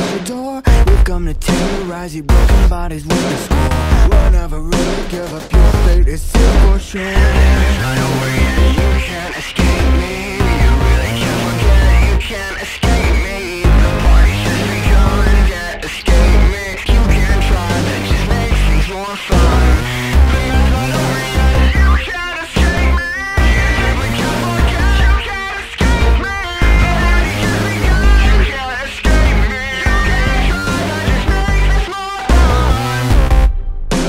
close your door. We've come to terrorize your broken bodies with the score. We'll never really give up, your fate is sealed for sure. There's no way that you can't escape me. You really can't forget it, you can't escape me. The party's just begun, can't escape me. You can try, that just makes things more fun. There's no way that you can't escape me. You simply can't forget, you can't escape me. The party's just begun, you can't escape me. You can try, that just makes things more fun.